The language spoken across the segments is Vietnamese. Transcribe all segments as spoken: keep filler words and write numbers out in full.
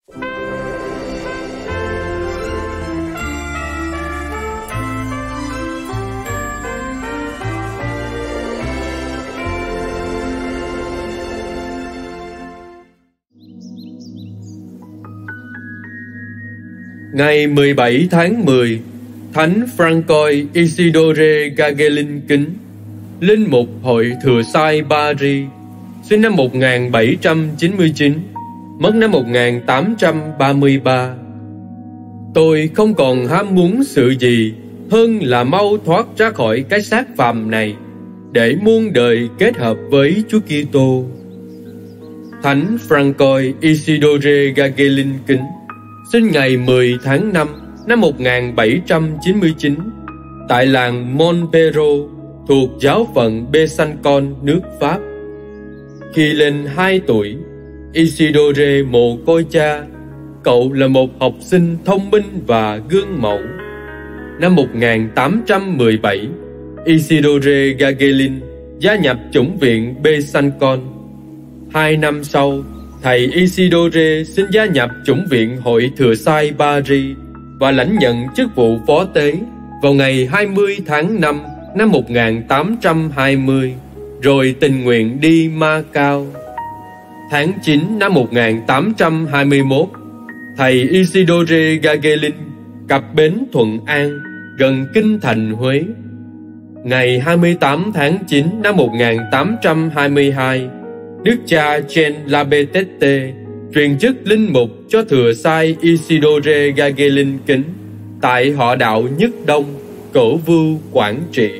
Ngày mười bảy tháng mười, Thánh Francois Isidore Gagelin Kính, linh mục hội Thừa Sai Paris, sinh năm một nghìn bảy trăm chín mươi chín, mất năm một nghìn tám trăm ba mươi ba. Tôi không còn ham muốn sự gì hơn là mau thoát ra khỏi cái xác phàm này, để muôn đời kết hợp với Chúa Kitô. Thánh Francois Isidore Gagelin Kính, sinh ngày mười tháng năm năm một nghìn bảy trăm chín mươi chín tại làng Montpero thuộc giáo phận Besançon, nước Pháp. Khi lên hai tuổi, Isidore mồ côi cha. Cậu là một học sinh thông minh và gương mẫu. Năm một nghìn tám trăm mười bảy, Isidore Gagelin gia nhập chủng viện Besançon. Hai năm sau, thầy Isidore xin gia nhập chủng viện hội Thừa Sai Paris và lãnh nhận chức vụ phó tế vào ngày hai mươi tháng năm năm một nghìn tám trăm hai mươi, rồi tình nguyện đi Macao. Tháng chín năm một nghìn tám trăm hai mươi mốt, thầy Isidore Gagelin cập bến Thuận An, gần kinh thành Huế. Ngày hai mươi tám tháng chín năm một nghìn tám trăm hai mươi hai, Đức cha Jean Labetete truyền chức linh mục cho Thừa Sai Isidore Gagelin Kính tại họ đạo Nhất Đông, Cổ Vưu, Quảng Trị.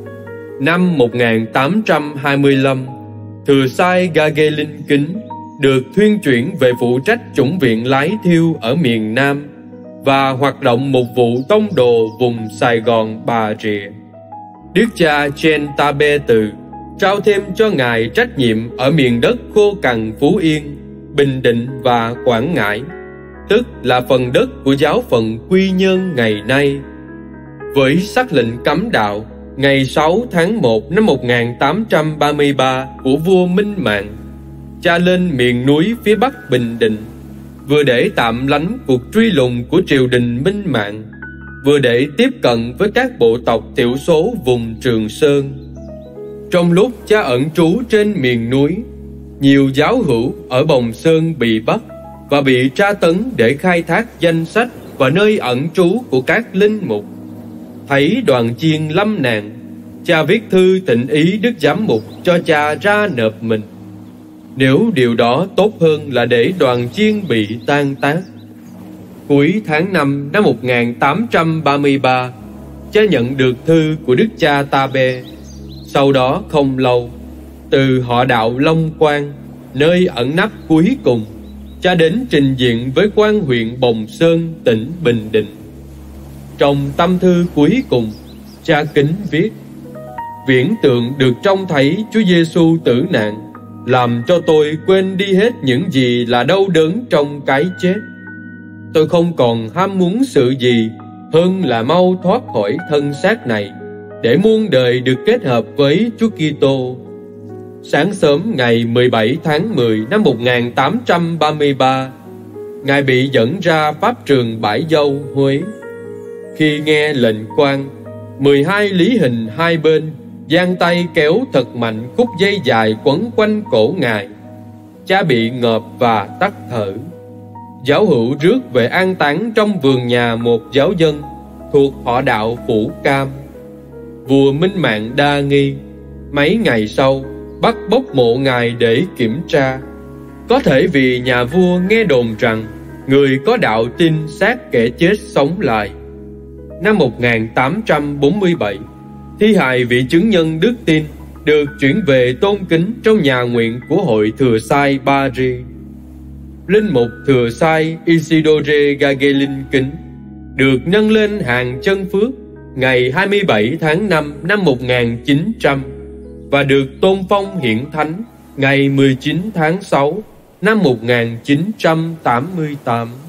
Năm một nghìn tám trăm hai mươi lăm, Thừa Sai Gagelin Kính được thuyên chuyển về phụ trách chủng viện Lái Thiêu ở miền Nam và hoạt động một vụ tông đồ vùng Sài Gòn, Bà Rịa. Đức cha Jean Tabe Từ trao thêm cho ngài trách nhiệm ở miền đất khô cằn Phú Yên, Bình Định và Quảng Ngãi, tức là phần đất của giáo phận Quy Nhơn ngày nay. Với sắc lệnh cấm đạo ngày sáu tháng một năm một nghìn tám trăm ba mươi ba của vua Minh Mạng, cha lên miền núi phía bắc Bình Định, vừa để tạm lánh cuộc truy lùng của triều đình Minh Mạng, vừa để tiếp cận với các bộ tộc thiểu số vùng Trường Sơn. Trong lúc cha ẩn trú trên miền núi, nhiều giáo hữu ở Bồng Sơn bị bắt và bị tra tấn để khai thác danh sách và nơi ẩn trú của các linh mục. Thấy đoàn chiên lâm nạn, cha viết thư thỉnh ý Đức Giám mục cho cha ra nộp mình, nếu điều đó tốt hơn là để đoàn chiên bị tan tác. Cuối tháng năm năm một nghìn tám trăm ba mươi ba, cha nhận được thư của Đức cha Tabe. Sau đó không lâu, từ họ đạo Long Quang, nơi ẩn nấp cuối cùng, cha đến trình diện với quan huyện Bồng Sơn, tỉnh Bình Định. Trong tâm thư cuối cùng, cha kính viết: viễn tượng được trông thấy Chúa Giêsu tử nạn làm cho tôi quên đi hết những gì là đau đớn trong cái chết. Tôi không còn ham muốn sự gì hơn là mau thoát khỏi thân xác này, để muôn đời được kết hợp với Chúa Kitô. Sáng sớm ngày mười bảy tháng mười năm một nghìn tám trăm ba mươi ba, ngài bị dẫn ra pháp trường Bãi Dâu, Huế. Khi nghe lệnh quan, mười hai lý hình hai bên giang tay kéo thật mạnh khúc dây dài quấn quanh cổ ngài. Cha bị ngợp và tắt thở. Giáo hữu rước về an táng trong vườn nhà một giáo dân thuộc họ đạo Phủ Cam. Vua Minh Mạng đa nghi, mấy ngày sau bắt bóc mộ ngài để kiểm tra. Có thể vì nhà vua nghe đồn rằng người có đạo tin xác kẻ chết sống lại. Năm một nghìn tám trăm bốn mươi bảy, thi hài vị chứng nhân đức tin được chuyển về tôn kính trong nhà nguyện của hội Thừa Sai Paris. Linh mục Thừa Sai Isidore Gagelin Kính được nâng lên hàng chân phước ngày hai mươi bảy tháng năm năm một nghìn chín trăm và được tôn phong hiển thánh ngày mười chín tháng sáu năm một nghìn chín trăm tám mươi tám.